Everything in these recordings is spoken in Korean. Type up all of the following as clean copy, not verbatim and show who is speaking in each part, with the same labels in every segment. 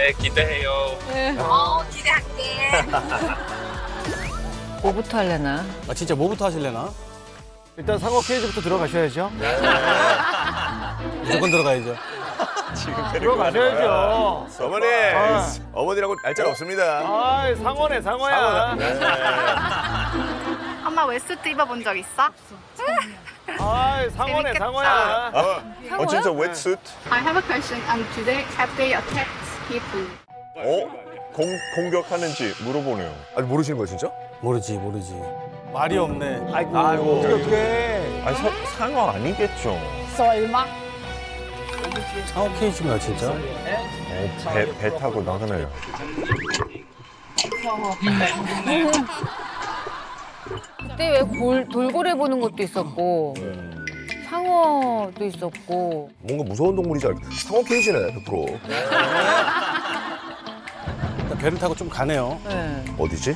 Speaker 1: 네, 기대해요.
Speaker 2: 기대할게.
Speaker 3: 뭐부터 하려나?
Speaker 4: 아, 진짜 뭐부터 하실래나?
Speaker 5: 일단 상어 케이지부터 들어가셔야죠.
Speaker 4: 무조건 들어가야죠.
Speaker 5: 들어가셔야죠.
Speaker 6: 어머니, 어머니라고 날짜가 없습니다.
Speaker 5: 아, 상어네, 상어야.
Speaker 2: 엄마 웨스트 입어본 적 있어?
Speaker 5: 아, 상어네,
Speaker 2: 재밌겠다.
Speaker 5: 상어야.
Speaker 6: 진짜 웨트수트?
Speaker 2: I have a question. Today have they attacked people?
Speaker 6: 공격하는지 물어보네요.
Speaker 7: 아니 모르시는 거예요 진짜?
Speaker 4: 모르지. 말이 없네.
Speaker 5: 아이고,
Speaker 6: 아이고.
Speaker 5: 어떡해.
Speaker 6: 아니, 상어 아니겠죠?
Speaker 4: 상어 케이지인가, 진짜?
Speaker 6: 배 타고 나가네요.
Speaker 3: 그때 왜 돌고래 보는 것도 있었고 상어도 있었고.
Speaker 7: 뭔가 무서운 동물이지 않 상어 케이지네 100%.
Speaker 4: 일단 배를 타고 좀 가네요.
Speaker 3: 네.
Speaker 7: 어디지?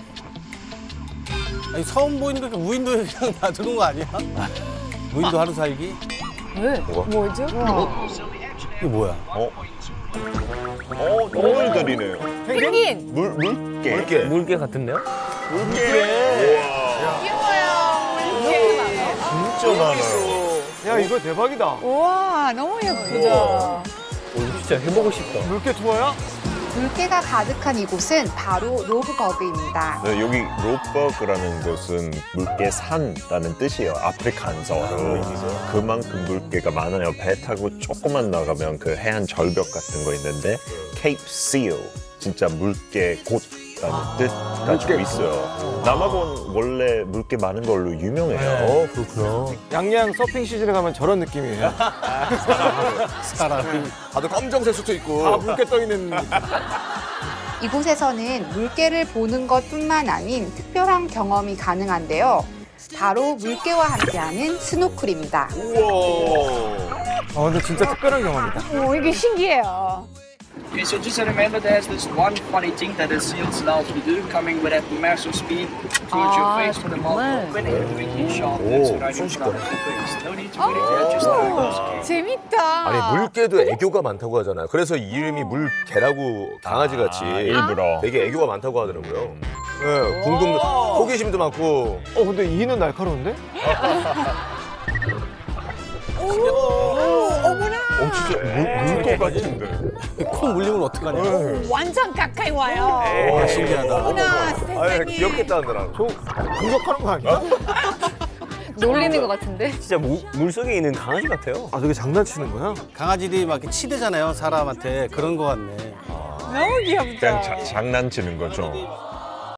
Speaker 4: 아니, 처음 보이니까 무인도에 그냥 놔두는 거 아니야? 무인도 하루 살기?
Speaker 3: 왜? 뭐죠?
Speaker 4: 이게 뭐야?
Speaker 6: 동물들이네요.
Speaker 3: 펭귄!
Speaker 6: 물개.
Speaker 8: 물개 같은데요?
Speaker 6: 진짜 많아요.
Speaker 5: 야, 이거 대박이다.
Speaker 3: 우와, 너무 예쁘다.
Speaker 8: 이거 진짜 해보고 싶다.
Speaker 5: 물개 투어야?
Speaker 2: 물개가 가득한 이곳은 바로 로브버그입니다.
Speaker 6: 네, 여기 로버그라는 곳은 물개산라는 뜻이에요. 아프리카안서로. 그만큼 물개가 많아요. 배 타고 조금만 나가면 그 해안 절벽 같은 거 있는데 케이프 실, 진짜 물개 곳라는 뜻 가지고 있어요. 남아공 원래 물개 많은 걸로 유명해요.
Speaker 7: 그렇구나.
Speaker 5: 양양 서핑 시즌에 가면 저런 느낌이에요.
Speaker 4: 사람이.
Speaker 7: 다들 검정색 수트 입고.
Speaker 5: 다 물개 떠 있는.
Speaker 2: 이곳에서는 물개를 보는 것뿐만 아닌 특별한 경험이 가능한데요. 바로 물개와 함께하는 스노클입니다.
Speaker 5: 근데 진짜 특별한 경험이다.
Speaker 3: 이게 신기해요.
Speaker 9: Okay, so just remember there's this one funny thing that the seals love to do, coming with that massive speed towards your face with the mouth open and quickly shot it so that you put out your face. No need to worry, they're just like
Speaker 3: 재밌다.
Speaker 7: 아니 물개도 애교가 많다고 하잖아요. 그래서 이름이 물개라고 강아지같이
Speaker 6: 일부러.
Speaker 7: 되게 애교가 많다고 하더라고요. 네, 궁금도 호기심도 많고.
Speaker 5: 근데 이는 날카로운데?
Speaker 6: 진짜 물개 같은데.
Speaker 4: 콩 물리면 어떡하냐?
Speaker 3: 완전 가까이 와요.
Speaker 4: 와, 신기하다.
Speaker 3: 어머나,
Speaker 7: 아유,
Speaker 3: 세상에.
Speaker 7: 귀엽겠다 하더라고.
Speaker 5: 공격하는 거 아니야?
Speaker 3: 놀리는 것 같은데?
Speaker 8: 진짜 물속에 있는 강아지 같아요.
Speaker 5: 아, 저게 장난치는 거야?
Speaker 4: 강아지들이 막 이렇게 치대잖아요, 사람한테. 그런 거 같네.
Speaker 3: 너무 귀엽다.
Speaker 6: 그냥 장난치는 거죠.